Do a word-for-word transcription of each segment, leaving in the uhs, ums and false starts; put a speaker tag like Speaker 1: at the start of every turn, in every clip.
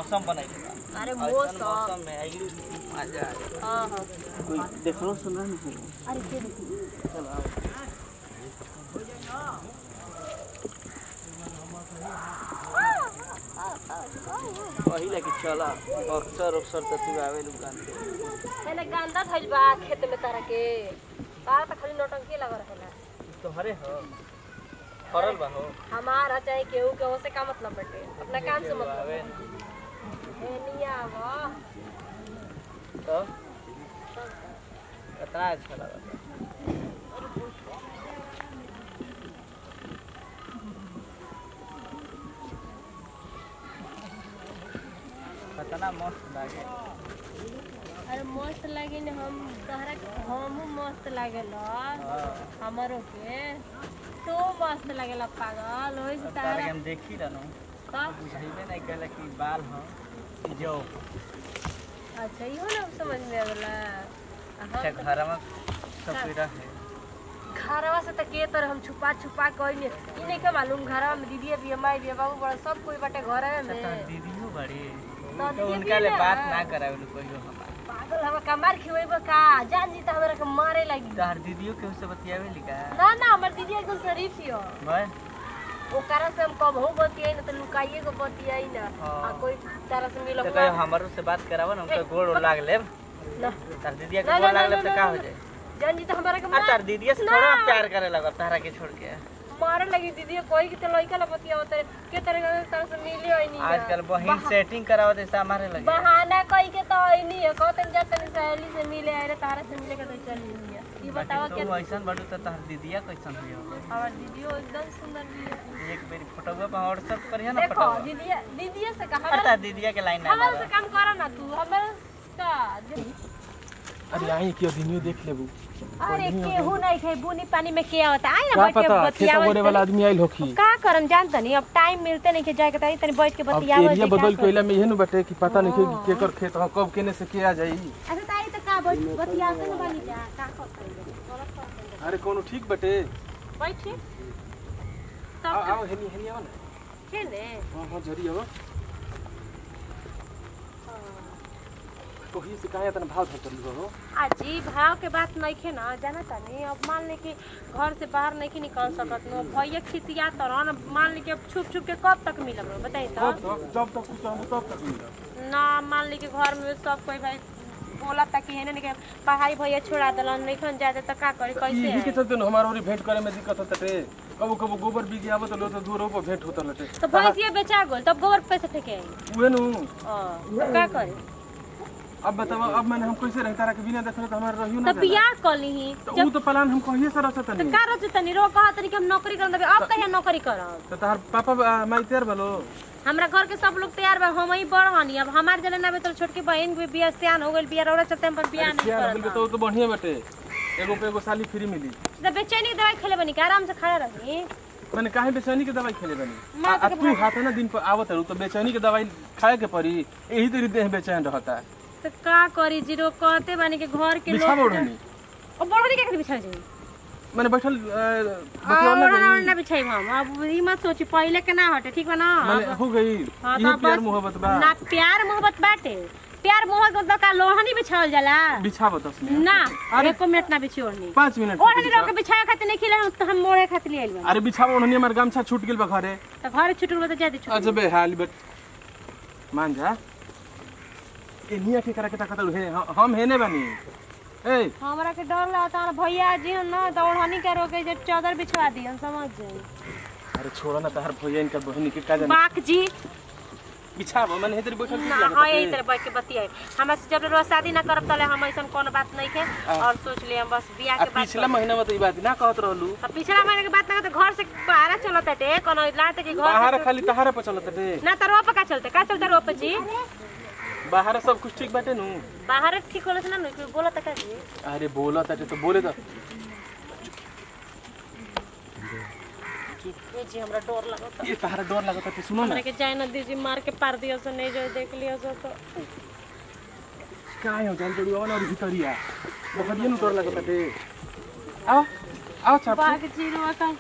Speaker 1: मौसम बनाइले बा।
Speaker 2: अरे मौसम
Speaker 1: मौसम में आइलू मजा आ।
Speaker 2: हां हां
Speaker 1: कोई देखलो सुन रहा नहीं।
Speaker 2: अरे के देखी
Speaker 1: चलो आओ। पहिले कि चला अक्सर अक्सर त तू आवे दुकान पे।
Speaker 2: पहले गंदा धइल बा खेत में तारा के तारा त खाली नौटंकी लगा रहेला।
Speaker 1: तो हरे हो फरल बा हो
Speaker 2: हमारा चाहे केहू के से का मतलब बटे अपना काम से मतलब
Speaker 1: आवे
Speaker 2: ए निया वाह
Speaker 1: तो कितना अच्छा लगा। कितना मस्त लागे।
Speaker 2: अरे मस्त लागे ने हम तहरा हम मस्त लागेला हमरो के तो मस्त लागेला पागल होई से
Speaker 1: तारा के हम देखी रहनु
Speaker 2: तब
Speaker 1: बुझाइबे नहीं कहला कि बाल हो जो
Speaker 2: अच्छा इहो ना समझ में आवेला
Speaker 1: अच्छा घर में सब पीड़ा है
Speaker 2: घरवा से त के तर हम छुपा छुपा कइने ई नहीं के मालूम घरवा में दीदी भी माई भी बाबू बड़ा सब कोई बाटे घरे में
Speaker 1: तो दीदियो बड़ी
Speaker 2: तो
Speaker 1: तो उनका ले बात ना करावे कोइयो हमार
Speaker 2: पागल हम कमार खिवेबो का जान जी त हमरा के मारे लगी
Speaker 1: तोहर दीदियो के से बतियावे लिका
Speaker 2: ना ना हमर दीदी एकदम शरीफ हियो
Speaker 1: बस
Speaker 2: ओकरा से हम कब हो बतियाई ना त लुकाइए को बतियाई ना आ कोई तरह से मिलो
Speaker 1: तो कहियो हमरो से बात करावो ना उनका गोड़ लाग लेब
Speaker 2: ना
Speaker 1: तार दीदिया के गोड़ लाग लेब त का हो जाए
Speaker 2: जान जी त हमरा के
Speaker 1: आ तार दीदिया से थोड़ा प्यार करे लगा तारा के छोड़ के
Speaker 2: मारे लगी दीदी कोई के त लइका ला बतियावत के तरह के तरह से मिली होई नहीं
Speaker 1: आजकल बहिन सेटिंग करावत ऐसा मारे लगे
Speaker 2: बहाना कई के तो होई नहीं है कहतन जा तनी सहेली से मिले अरे तारा से मिले के तो चल लिया ई बताओ के
Speaker 1: तू ऐसन बड़ू त तोहर दीदिया कैसन हुई
Speaker 2: और दीदी एकदम सुंदर भी
Speaker 1: एक बेरी फोटोवा पे व्हाट्सएप करिया ना
Speaker 2: देखो
Speaker 1: फोटो
Speaker 2: दीदी दीदी से कहा
Speaker 1: अरे दीदिया के लाइन ना
Speaker 2: हमारे से काम करा ना तू हमारे का
Speaker 3: अरे आई क्यों दिनियो देख लेबू
Speaker 2: अरे केहू नहीं खाई बुनी पानी में के आवता आई ना
Speaker 3: का
Speaker 2: बैठ के
Speaker 3: पता
Speaker 2: बतियावत
Speaker 3: खेत वाला आदमी आइल होखी
Speaker 2: का करम जानता नहीं अब टाइम मिलते नहीं के जाए के तनी तनी बैठ के
Speaker 3: अब
Speaker 2: बतियावत
Speaker 3: एरिया बदल कइला में इहे न बटे कि पता नहीं कि केकर खेत ह कब केने से के आ जाई
Speaker 2: अच्छा ताई तो का बैठ बतियावत न बानी जा का करते
Speaker 3: अरे कोनो ठीक बटे
Speaker 2: बैठ
Speaker 3: आओ आओ हेनी हेनी आओ ना
Speaker 2: के ने
Speaker 3: हां हां जरी आओ कोही से काहे तन भाव धर करलू हो
Speaker 2: अजी भाव के बात नहीं खे ना जाना तानी अब मान ले कि घर से बाहर नहीं के निकल सकत नो भैया खिसिया तरन मान ले कि अब छुप छुप के कब तक मिलब बताई तो
Speaker 3: जब तक कुछ हम तब तक मिलब
Speaker 2: ना मान ले कि घर में सब कोई भाई बोला था कि हेने के पढ़ाई भैया छोड़ा दलन नहीं खन जाते त का करी कैसे
Speaker 3: यही के चलते न हमार ओरी भेंट करे में दिक्कत होत टे कबो कबो गोबर बिगी आवत लो तो दूर पर भेंट होत लटे
Speaker 2: तो भैंसिया बेचा गेल तब गोबर पैसे फेंके आई
Speaker 3: उहे नु
Speaker 2: हां का करे
Speaker 3: अब बताओ अब मैंने हम कैसे रह तारा के बिना देखले तो हमार रहियो ना
Speaker 2: तो बियाह कली ही
Speaker 3: तो ऊ तो प्लान हम कहिए से रचत
Speaker 2: तो
Speaker 3: नहीं
Speaker 2: का रच तनी रो कहा तनी कि हम नौकरी करन दबे अब कहिया नौकरी करब
Speaker 3: तो तार पापा माई तेर भलो
Speaker 2: हमरा घर के सब लोग तैयार बा हम ही बड़ हनी अब हमार जले ना बेतल छोटकी बहन भी बियाह सियान हो गेल बियाह रौरा चलते हम पर बियाह नहीं करत
Speaker 3: तो तो बढ़िया बटे एगो पे एगो साली फ्री मिली
Speaker 2: तो बेचैनी दवाई खेले बनी के आराम से खड़ा रही
Speaker 3: माने काहे बेचैनी के दवाई खेले बनी आ तू हाथ ना दिन पर आवत रहू तो बेचैनी के दवाई खाए के पड़ी यही तेरी देह बेचैन रहता
Speaker 2: तो का करी जीरो कहते बानी के घर के
Speaker 3: बिछा
Speaker 2: लोग
Speaker 3: ओढ़नी
Speaker 2: ओ बड़नी के बिछा जाई
Speaker 3: माने बैठल
Speaker 2: बतियावला नहीं ना बिछाई हम अब ई मत सोची पहले के ना हटे ठीक बा ना
Speaker 3: माने हो गई ये प्यार मोहब्बत बा
Speaker 2: ना प्यार मोहब्बत बाटे प्यार मोहब्बत का लोहनी बिछावल जाला
Speaker 3: बिछावत दस मिनट
Speaker 2: ना एको मिनट ना बिछी ओढ़नी
Speaker 3: पाँच मिनट
Speaker 2: ओढ़नी रोक के बिछाए खातिर नहीं खिले हम तो हम मोड़े खातिर ले आइल बा
Speaker 3: अरे बिछाव ओढ़नी हमर गामछा छूट गेल बा घरे
Speaker 2: तो घर छुटल तो जादे छुट
Speaker 3: अच्छा बे हाल बट मान जा ए निया के करा के ताकत है हम हेने बनी ए
Speaker 2: हमरा के डर लागता है भैया जी ना दौड़ानी के रोके जे चादर बिछवा दी हम समझ जाई
Speaker 3: अरे छोड़ा ना तार भैया इनका बहनी के का जाने
Speaker 2: बाक जी
Speaker 3: बिछाव मन हेतरी बैठल
Speaker 2: ना हां यही तरह बैठ के बतियाई हमरा से जब रोज शादी ना करब तले हम ऐसन कोनो बात नहीं के और सोच ले हम बस बियाह के बाद
Speaker 3: पिछला महीना में तो ई बात ना कहत रहलू
Speaker 2: अब पिछला महीने के बात ना तो घर से बाहर चलत टे कोनो लाते के घर
Speaker 3: बाहर खाली तहारे पर चलत टे
Speaker 2: ना तो रोप का चलते का चलते रोप जी
Speaker 3: बाहर सब कुछ ठीक बाटे नु
Speaker 2: बाहर ठीक होले ना नहीं कोई बोलत का जी
Speaker 3: अरे बोला ताटे तो बोले तो
Speaker 2: ए जी हमरा डर लागत
Speaker 3: ये तहारा डर लागत है सुनो ना
Speaker 2: हमरा के जाय ना दीजी मार के पार दियो से नहीं जो देख लियो सो तो
Speaker 3: काय हो जान पड़ी और भीतरिया बहुत ये नु डर लागत है आओ आओ चाप
Speaker 2: बाग जी रो का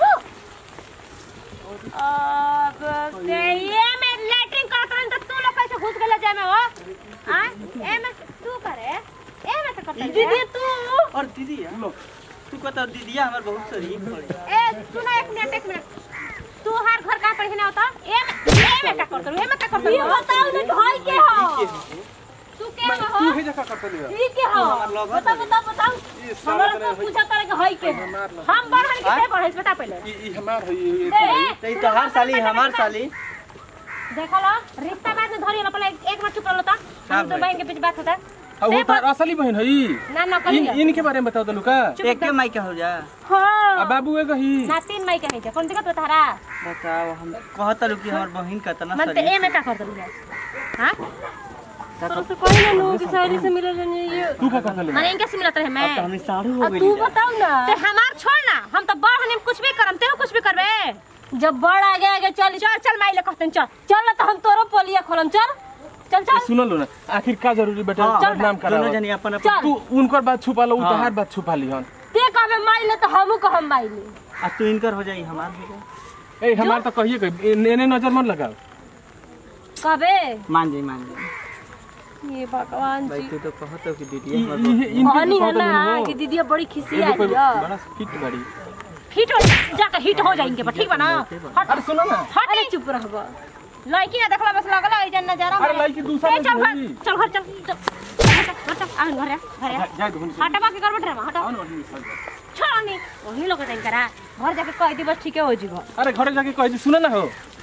Speaker 2: अब ते ये मैं लेटरिंग कर कर तो तू लोग कैसे घुस गेला जाय में हो हां ए में तू करे ए में तो करता दीदी तू
Speaker 1: और दीदी लो तू कहता दीदिया हमर बहुत शरीफ पड़े
Speaker 2: ए सुना एक मिनट एक मिनट तू हर घर का पढ़ने होता ए ए में का करता ए में का करता ये बताओ ना भाई के हो तू के हो
Speaker 3: तू हे जका करता ले
Speaker 2: ठीक के हो बता बता बताओ हमरा तो पूछा करे के हई के हम बढ़न के बढ़े बता पहले
Speaker 3: ई हमार है
Speaker 1: तई तो हर साली हमार साली
Speaker 2: देखो लो रिश्ता बाद में धरी लो पहले एक मिनट चुप रहो तो हम तो बहन के बीच बात होता
Speaker 3: अब वो तार असली बहन है
Speaker 2: ना ना कही
Speaker 3: इनके बारे में बताओ तो लुका
Speaker 1: एक के माई के हो जा
Speaker 2: हां
Speaker 3: अब बाबू ए कही
Speaker 2: ना तीन माई के है कौन दिक्कत बता रहा
Speaker 1: बताओ हम कहता लू कि हमर बहन कतना
Speaker 2: मन ते ए में का कर दू हां तो तो कोई ना लोग की सहेली से मिले नहीं ये
Speaker 3: तू का कहले
Speaker 2: माने इनके से मिलत रहे मैं
Speaker 1: अब हमें साढ़ू हो गई
Speaker 2: तू बताओ ना ते हमार छोड़ ना हम तो बड़ हने कुछ भी करम ते कुछ भी करबे जब बड़ आगे आगे चल चल चल माई ले कहतन चल चल तो हम तोरो पोलिया खोलम चल चल चल
Speaker 3: सुन लो ना आखिर का जरूरी बेटा बदनाम करा
Speaker 1: दोनों जनी अपन अपन
Speaker 3: तू उनकर बात छुपा लो तोहार बात छुपा लिहन
Speaker 2: ते कहबे माई ले तो हमहु कहम माई ले
Speaker 1: आ तू इनकर हो जाई हमार हो जाई
Speaker 3: ए हमार तो कहिए के एने नजर मत लगाओ
Speaker 2: कहबे
Speaker 1: मान जाई मान जाई
Speaker 2: ये भगवान
Speaker 1: भाई
Speaker 2: जी
Speaker 1: तू तो कहतो कि दीदी हमर
Speaker 2: कहानी है ना कि दीदी बड़ी खिसी आई है
Speaker 3: बड़ा फिट बड़ी
Speaker 2: हिट हो जाके हिट हो जाएंगे बा ठीक बा ना हट
Speaker 3: अरे सुनो ना
Speaker 2: हट अरे चुप रहबा लड़की ना देखला बस लगला ए जन नजारा
Speaker 3: अरे लड़की दूसरा में
Speaker 2: चल घर
Speaker 3: होई
Speaker 2: चल घर चल चल आ घर घर
Speaker 3: जा दो
Speaker 2: हटबा के करबट रे हटा छोड़ नहीं वही लोग टाइम करा घर जाके कह दी बस ठीक हो जीवो
Speaker 3: अरे घरे जाके कह दी सुन ना हो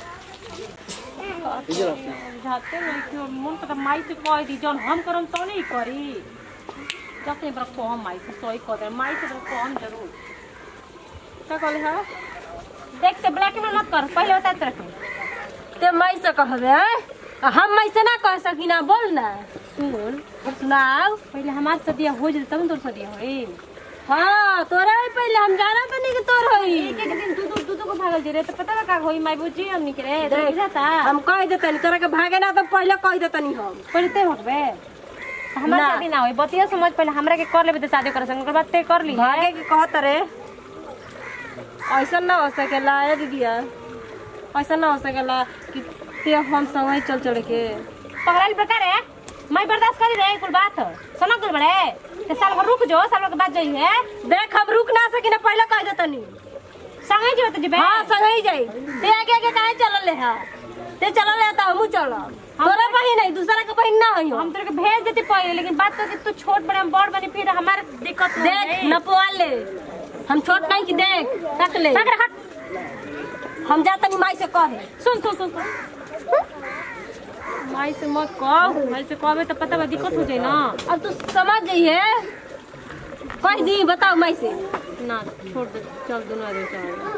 Speaker 2: जाते नहीं क्यों मन तो माई से कह दी जन हम करम तो नहीं करी जाते बड़ा कम माई से सोई कर दे माई से तो कम जरूर क्या कहले है देख ते ब्लैक में मत कर पहले बता तेरे ते माई से कहबे हम माई से ना कह सकी ना बोल ना सुन सुनाओ पहले हमार सदिया हो जे तब तोर सदिया होई हां तोरा पहले हम जाना बने के तोर होई एक एक दिन तू तू तू को भागल जे रे तो पता का होई माई बुझी हम निकरे देख जाता हम कह देतनी तोरा के भागे ना तो पहले कह देतनी हम पहले ते हटबे हमरा शादी ना होई बतिया समझ पहले हमरा के कर लेबे तो शादी करे संग ओकर बाद ते कर ली भागे के कहत रे ऐसा ना हो सकेला ए दीदिया ऐसा ना हो सकेला कि ते हम समय चल चल के पगड़ल प्रकार है मैं बर्दाश्त करी रे कुल बात सुनो कुल बड़े ते साल भर रुक जो साल के बाद जाई है देख हम रुक ना सकी ना पहले कह देतनी संगे जो त जेबे हां संगे ही जाई ते आगे आगे काहे चलल ले हा ते चलल ले त हमहु चलब तोरा बहिन नहीं दूसरा के बहिन ना होई हम तोरे के भेज देती पहले लेकिन बात तो कि तू छोट बड़े हम बड़ बनी फिर हमार दिक्कत हो देख नपवा ले हम छोट नहीं कि देख तक ले तक हट हम जा तनी माई से कहे सुन सुन सुन माई से मत कह माई से कहबे तो पता बा दिक्कत हो जाए ना अब तू समझ जाइए कह दी बताओ माई से ना छोड़ दे चल दोनों आदमी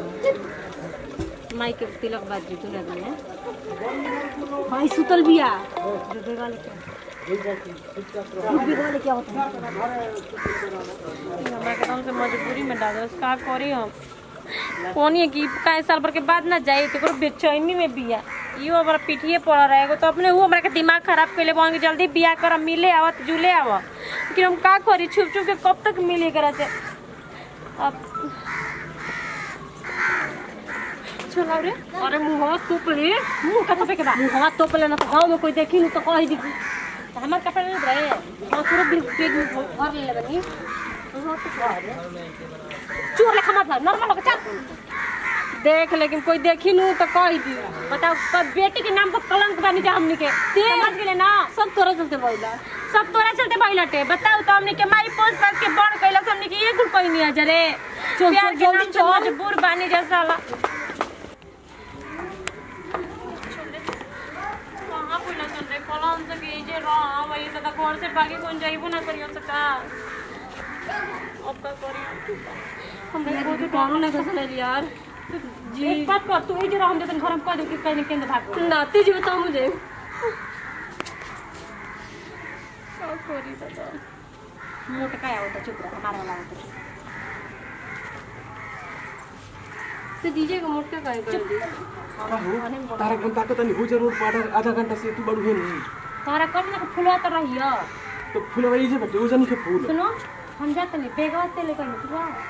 Speaker 2: चल माई के तिलक बात जी दोनों आदमी भाई सुतल बिया जो देगा लेके बिगड़ लेके होता हमरा के हम से मजबूरी में डाल दो का करी हम कोनी की काहे साल भर के बाद ना जाए तो बेचैनी में बिया यो हमरा पीठिए पड़ रहेगो तो अपने वो हमरा के दिमाग खराब कइले बोन के जल्दी बिया कर मिले आवत जुले आव लेकिन हम का करी छुप छुप के कब तक मिले करा से अब चलो रे अरे मुंह तोप ले मुंह का तोपे के बा मुंह तोप ले ना तो गांव में कोई देखी न तो कह दी हमार कपड़ा ले रहे हां पूरा बैग में भर ले बनी चोर ले खमा नॉर्मल हो चल देख लेकिन कोई देखी नू तो कह दी बताओ कब बेटी के नाम पर कलंक बनी जा हमनी के समझ गेले ना सब तोरा चलते भइला सब तोरा चलते भइलाटे बताओ तो हमनी के माई पोस पास के बड़ कइला हमनी के ये गुल कोई नहीं आ रे प्यार के नाम से मजबूर बानी जा साला कहां भइला चल रे कलम से के जे रहा वही तो घर से भागे कौन जाइबो ना करियो सका अब का करी हम को तो कौन ना कसले यार जी एक बात कर तू ए जे हम जतन घर में कह दे कि कहीं केंद्र भाग ना तीज बताओ मुझे क्या करी दादा मोट का आवत चुप रह हमारा वाला आवत तो दीजिए का मोट का काहे कर दी
Speaker 3: तारा कौन ताकत नहीं हो जरूर पाड़ा आधा घंटा से तू बड़ू है नहीं
Speaker 2: तारा कब ना फुलवा तो रहियो
Speaker 3: तो फुलवा ई जे बटे ओ जानी के फूल
Speaker 2: सुनो हम जाते नहीं बेगवा ते लेकर निकलवा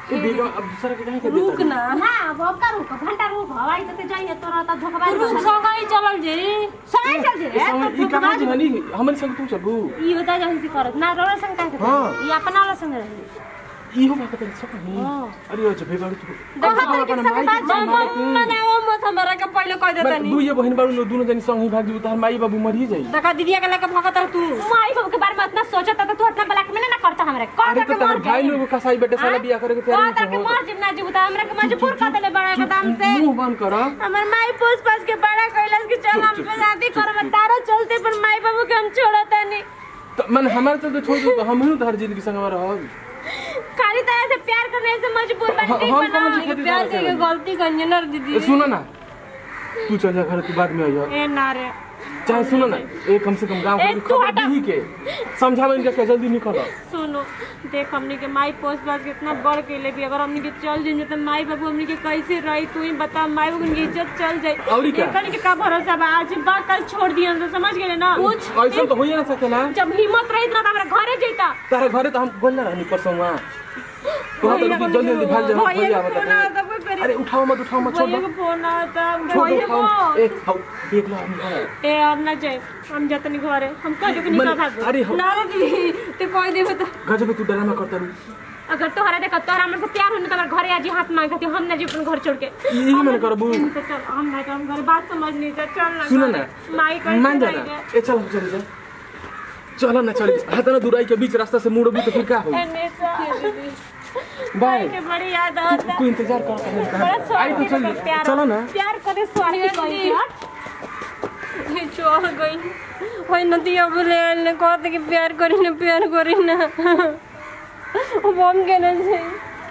Speaker 3: ए बेगा अब दूसरा के काहे के
Speaker 2: रुक
Speaker 3: देता
Speaker 2: ना
Speaker 4: हां अब का रुक घंटा रुक हवाई तो जाइए तोरा त धोखबाज
Speaker 2: रुक संगई चलल जे
Speaker 4: सही चल जे
Speaker 3: ई कहां जे हनी हमन संग तू चलबू
Speaker 2: ई होता जहन से करत ना रोरा संग काहे
Speaker 3: हाँ।
Speaker 2: ई अपना वाला संग रही
Speaker 3: ई हो बात कर सब नहीं अरे ओ जबे बारू तू
Speaker 4: देखो तो के संग बात
Speaker 2: मने ओ मत हमरा के पहले कह देता
Speaker 3: मैं दू ये बहन बारू दोनों जनी संग ही भाग जीबू तार माई बाबू मर ही जाई
Speaker 2: देखा दीदिया के लेके भगत रह तू
Speaker 4: माई बाबू के बारे में इतना सोचता त तू इतना ब्लैक में ना करता हमरे कर
Speaker 3: अरे
Speaker 4: के
Speaker 3: तो तार भाई लोग कसाई बेटे साला बियाह करे के तैयार
Speaker 4: कर के मर जिम ना जीव त हमरा के मजबूर कर देले बड़ा कदम से
Speaker 3: मुंह बंद कर
Speaker 4: हमर माई पोस पास के बड़ा कैलाश के चल हम पे शादी करब तारा चलते पर माई बाबू के हम छोड़ता नहीं
Speaker 3: तो मन हमारे से तो छोड़ दो तो हम ही तो हर जिंदगी संग में रहब
Speaker 4: खाली तरह से प्यार करने से मजबूर बन गई
Speaker 3: हम
Speaker 4: बना
Speaker 3: कौन सी
Speaker 2: प्यार के गलती कन्या ना दीदी
Speaker 3: सुनो ना तू चल जा घर के बाद में आइयो
Speaker 2: ए ना रे
Speaker 3: चाहे सुनो ना एक कम से कम गांव
Speaker 4: ए,
Speaker 3: को
Speaker 4: तू
Speaker 3: खबर
Speaker 4: हटा।
Speaker 3: दी के समझावे इनका के जल्दी निकलो
Speaker 2: सुनो देख हमनी के माई पोस्ट पास कितना बढ़ के ले भी अगर हमनी के चल जाइए तो माई बाबू हमनी के कैसे रही तू ही बता माई बाबू की इज्जत चल जाई
Speaker 3: औरी क्या?
Speaker 2: एकन के का भरोसा बा आज बा कल छोड़ दिया हम समझ गेले ना कुछ
Speaker 3: ऐसा तो होई ना सकेला
Speaker 2: जब हिम्मत रही तो हमरा घरे जइता
Speaker 3: तारा घरे तो हम बोल ना रहनी परसों तो हम तो जल्दी जल्दी भाग जा
Speaker 2: भैया
Speaker 3: भैया
Speaker 2: के फोन आता
Speaker 3: बता
Speaker 2: कोई करी
Speaker 3: अरे उठाओ मत उठाओ मत छोड़
Speaker 2: भैया
Speaker 3: दो
Speaker 2: के फोन आता
Speaker 3: छोड़
Speaker 2: भैया
Speaker 3: दो उठाओ
Speaker 2: को
Speaker 3: ए हाउ देख लो हम घर
Speaker 2: ए अब ना जाए हम जतनी घरे हम कह के निकल
Speaker 3: मन-
Speaker 2: भागो
Speaker 3: अरे हो-
Speaker 2: ना रे दीदी ते कोई देबो तो
Speaker 3: गजब तू डरामा करता रू
Speaker 2: अगर तोहरा देख तोहरा हमर से प्यार होने तो हमर घरे आजी हाथ मांग हम ना जी अपन घर छोड़ के
Speaker 3: यही मैंने करबू
Speaker 2: तो चल हम ना हम घर बात समझ नहीं जा चल ना
Speaker 3: सुनो ना
Speaker 2: माई कैसे
Speaker 3: मान जाना
Speaker 2: जाएंगे?
Speaker 3: ए चल चल जा चलो ना चल हाथ ना दुराई के बीच रास्ता से मुड़बू तो फिर क्या हो
Speaker 2: ऐसा
Speaker 3: बाय
Speaker 2: के बड़ी याद आता
Speaker 3: तू इंतजार कर
Speaker 2: बड़ा
Speaker 3: कर आई तो चल
Speaker 2: प्यार
Speaker 3: चलो ना
Speaker 2: प्यार करे स्वार्थी कही ये चल गई होई नदिया बोले ने कहत कि प्यार करी ना प्यार करी ना वो बम के ना से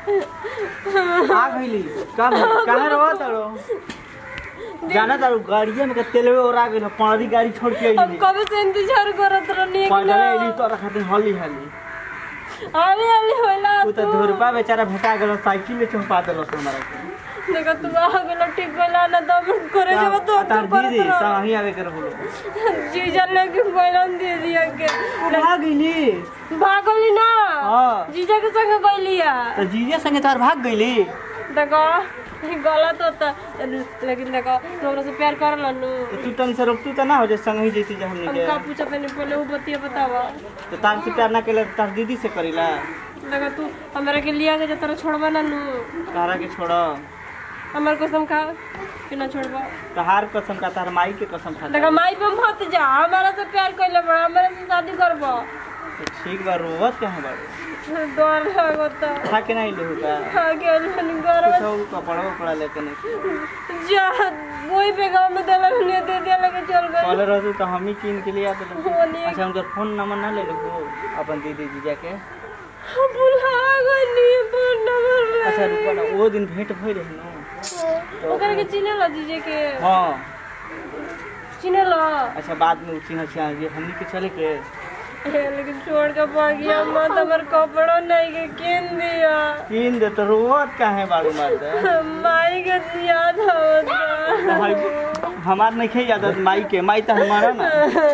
Speaker 1: आ गईली का कहां रहो तारो जाना तारो गाड़िया में के तेलवे और आ गइल पानी गाड़ी छोड़ के
Speaker 2: अब
Speaker 1: आइली
Speaker 2: कब से इंतजार करत रहनी है
Speaker 1: पैदल आइली तो खातिर हली हली
Speaker 2: आले आले होला
Speaker 1: तू तो धुरपा बेचारा भेटा गेल साइकिल में चंपा देलो हमारा के
Speaker 2: देखो तू आ गेलो ठीक गला ना दम करे जब तो
Speaker 1: तार
Speaker 2: तो
Speaker 1: दीदी सब ही आवे कर बोलो
Speaker 2: जीजा लेके बैलन दे दिया के
Speaker 1: आ गईली
Speaker 2: भागली ना
Speaker 1: हां
Speaker 2: जीजा के संग गइलिया
Speaker 1: तो जीजे संगे तार भाग गईली
Speaker 2: देखो ये गलत होता लेकिन देखो तोरा से प्यार कर लनु
Speaker 1: तो तू तनी से रोक तू त ना हो जे संग ही जैती जे हमने
Speaker 2: हम
Speaker 1: के
Speaker 2: का पूछा तने पहले वो बतिया बतावा
Speaker 1: तो तार से प्यार ना केले तार दीदी से करीला
Speaker 2: देखो तू हमरा के लिया के जे तोरा छोड़बा ना नु
Speaker 1: तारा के छोड़ो
Speaker 2: हमर कसम खा कि ना छोड़बा
Speaker 1: तहार कसम का तार माई के कसम खा
Speaker 2: देखो माई पे मत जा हमारा से प्यार कइले बड़ा हमरा से शादी करबो
Speaker 1: तो ठीक बा रोवत कहां बाड़ू
Speaker 2: डर लगता
Speaker 1: खा के नहीं लेहुका
Speaker 2: आगे मन गरम
Speaker 1: सब कपड़ा कपड़ा लेके नहीं
Speaker 2: जा वही पे गांव में दला ने दे दिया लगे चल गए
Speaker 1: कॉल रहू तो हम ही कीन के लिए आते
Speaker 2: होने
Speaker 1: अच्छा उनका फोन नंबर ना ले लो अपन दीदी जीजा के
Speaker 2: बुला गनी फोन नंबर
Speaker 1: अच्छा रुको ना वो दिन भेंट भई रही न
Speaker 2: ओकरा के चिन्ह ल दीजिए के
Speaker 1: हां
Speaker 2: चिन्ह ल
Speaker 1: अच्छा बाद में उचिन अच्छा ये हमनी के चले के
Speaker 2: लेकिन छोड़ के भाग गया मत हमर कपड़ा नहीं के किन दिया
Speaker 1: कीन दे तो रोवत काहे बाड़ू मार दे
Speaker 2: माई के याद होता
Speaker 1: हमार नहीं खे याद माई के माई तो हमारा ना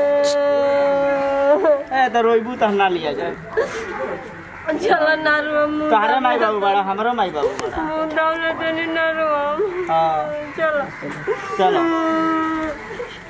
Speaker 1: ए तो रोइबू तो हम ना लिया जाए
Speaker 2: चला ना रो मुंह
Speaker 1: तारा माई बाबू बड़ा हमरा माई बाबू बड़ा
Speaker 2: मुंह डाउन देने ना रो
Speaker 1: हां
Speaker 2: चलो
Speaker 1: चलो